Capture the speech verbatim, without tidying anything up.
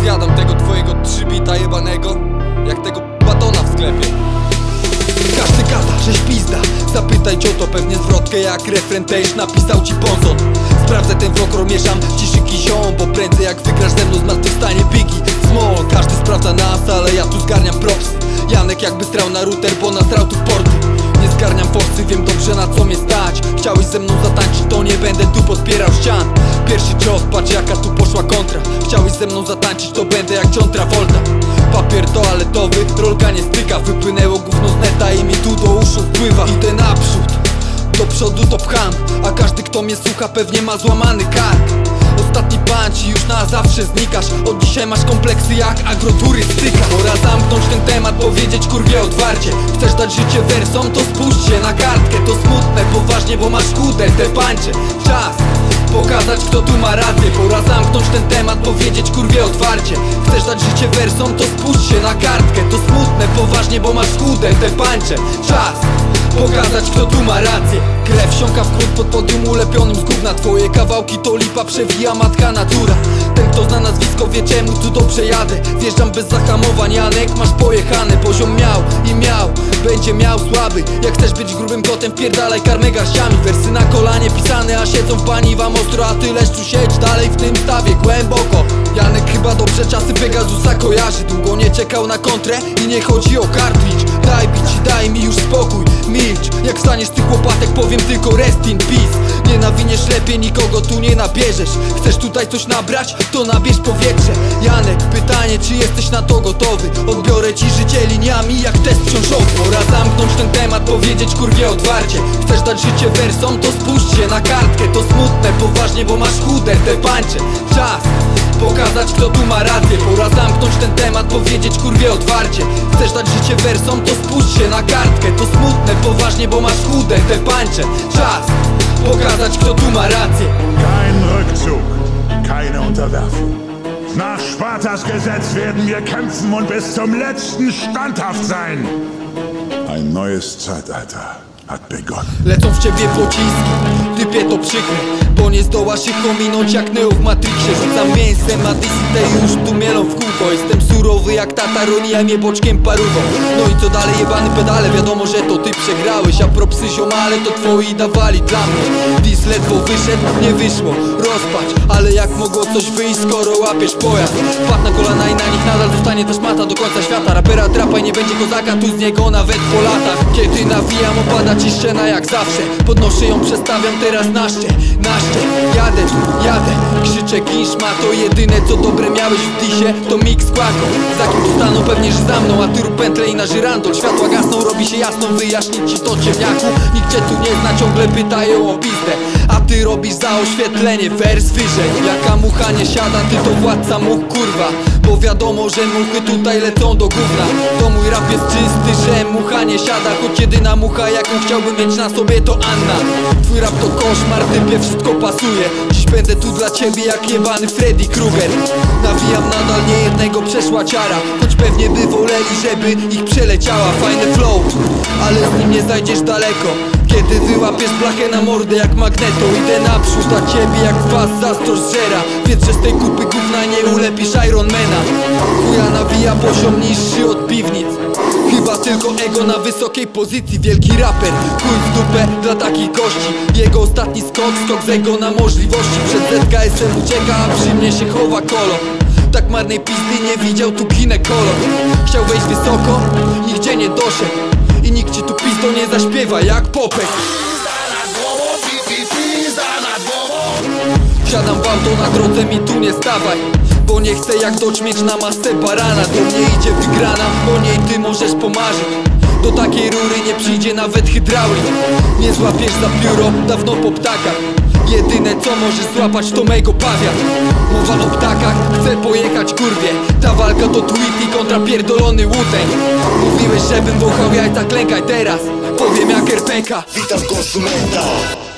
Zjadam tego twojego trzybita jebanego jak tego batona w sklepie. Każdy gada, żeś pizda. Zapytaj Cioto, pewnie zwrotkę jak refren też napisał ci Bonzon. Sprawdzę ten wrok, mieszam ciszy kizią, bo prędzej jak wygrasz ze mną zmartwychwstanie Biggie Small. Każdy sprawdza nas, ale ja tu zgarniam propsy. Janek jakby strał na router, bo nasrał tu w porty. Nie zgarniam forsy, wiem dobrze na co mnie stać. Chciałeś ze mną zatańczyć, to nie będę tu podpierał ścian. Pierwszy cios, patrz jaka tu poszła kontra. Chciałeś ze mną zatańczyć, to będę jak John Travolta. Papier toaletowy, rolka nie styka. Wypłynęło gówno z neta i mi tu do uszu wpływa. Idę naprzód, do przodu to pcham, a każdy kto mnie słucha pewnie ma złamany kark. Ostatni punch i już na zawsze znikasz. Od dzisiaj masz kompleksy jak agroturystyka. Pora zamknąć ten temat, powiedzieć kurwie otwarcie. Chcesz dać życie wersom, to spójrz się na kartkę. To smutne, poważnie, bo masz chude te pańcze. Czas pokazać kto tu ma rację. Pora zamknąć ten temat, powiedzieć kurwie otwarcie. Chcesz dać życie wersom, to spójrz się na kartkę. To smutne, poważnie, bo masz chude te pańcze. Czas pokazać kto tu ma rację. Krew wsiąka w krót pod podium ulepionym z gówna. Twoje kawałki to lipa, przewija matka natura. Ten kto zna nazwisko wie czemu tu dobrze jadę. Wjeżdżam bez zahamowań, Janek masz pojechane. Poziom miał i miał, będzie miał słaby. Jak chcesz być grubym kotem, wpierdalaj karmę garściami. Wersy na kolanie pisane, a siedzą w pani wam ostro. A ty leszczu siedź dalej w tym stawie głęboko. Janek chyba dobrze czasy Pegasusa kojarzy. Długo nie czekał na kontrę i nie chodzi o kartridż. Daj bić i daj mi już spokój, milcz. Jak staniesz z tych łopatek powiem tylko rest in peace. Nie nawiniesz lepiej, nikogo tu nie nabierzesz. Chcesz tutaj coś nabrać? To nabierz powietrze. Janek, pytanie czy jesteś na to gotowy? Odbiorę ci życie liniami jak test książkowy. Pora zamknąć ten temat, powiedzieć kurwie otwarcie. Chcesz dać życie wersom? To spójrz się na kartkę. To smutne, poważnie, bo masz chude te pańcze. Czas pokazać kto tu ma rację. Pora zamknąć ten temat, powiedzieć kurwie otwarcie. Chcesz dać życie wersom? To spójrz się na kartkę. To smutne, poważnie, bo masz chude te pańcze. Czas pokazać kto tu ma rację. Kein Rückzug, keine Unterwerfung. Nach Spartas Gesetz werden wir kämpfen und bis zum letzten standhaft sein. Ein neues Zeitalter hat begonnen. Lecą w ciebie pociski, typie to przykre, bo nie zdołasz ich ominąć jak Neo w Matrixie. Rzucam mięsem, a disy już tu mielą w kółko. Jestem surowy jak tataronia, mnie boczkiem parówą. No i co dalej jebany pedale, wiadomo, że to ty przegrałeś. A propsy ziomale to twoi dawali dla mnie. Dis ledwo wyszedł, nie wyszło, rozpacz. Ale jak mogło coś wyjść, skoro łapiesz pojazd? Wpadł na kolana i na nich nadal zostanie też mata do końca świata. Rapera trapa i nie będzie kozaka tu z niego nawet po latach. Kiedy nawijam opada ci ściana jak zawsze. Podnoszę ją, przestawiam teraz na ście, na ście. Jadę tu, jadę, krzyczę kinszma. To jedyne co dobre miałeś w disie, to mix kłako. Za kim tu staną? Pewnie że za mną. A ty rób pętlę i na żyrandol. Światła gasną, robi się jasno, wyjaśnić ci to ciemniaku. Nikt cię tu nie zna, ciągle pytają o pizdę. A ty robisz za oświetlenie, wers wyżej. Jaka mucha nie siada, ty to władca much kurwa. Bo wiadomo, że muchy tutaj lecą do gówna. To mój rap jest czysty, że mucha nie siada. Choć jedyna mucha jaką chciałbym mieć na sobie to Anna. Twój rap to koszmar, typie wszystko pasuje. Dziś będę tu dla ciebie jak jebany Freddy Krueger. Nawijam nadal, nie jednego przeszła ciara. Choć pewnie by woleli, żeby ich przeleciała. Fajny flow, ale z nim nie zajdziesz daleko. Kiedy wyłapiesz blachę na mordę jak magneto. Idę naprzód, a ciebie jak was zazdrość zżera. Wiedz, że z tej kupy gówna nie ulepisz Ironmana. Chuja nawija poziom niższy od piwnic. Chyba tylko ego na wysokiej pozycji. Wielki raper, chuj w dupę dla takich gości. Jego ostatni skok, skok z ego na możliwości. Przed Z K S-em ucieka, a przy mnie się chowa kolo. Tak marnej pizdy nie widział tu ginekolog. Chciał wejść wysoko, nigdzie nie doszedł. I nikt ci tu pizdo nie zaśpiewa jak Popek. Siadam w auto, na drodze mi tu nie stawaj. Bo nie chcę jak docz mieć na masce barana. Do mnie idzie wygrana, o niej ty możesz pomarzyć. Do takiej rury nie przyjdzie nawet hydraulik. Nie złapiesz za pióro, dawno po ptakach. Jedyne co możesz złapać to mego pawia. Mowa o ptakach, chcę pojechać kurwie. Ta walka to Tweety kontra pierdolony Wu-Tang. Mówiłeś żebym wąchał jajca, klękaj teraz. Powiem jak R P K. Witam konsumenta.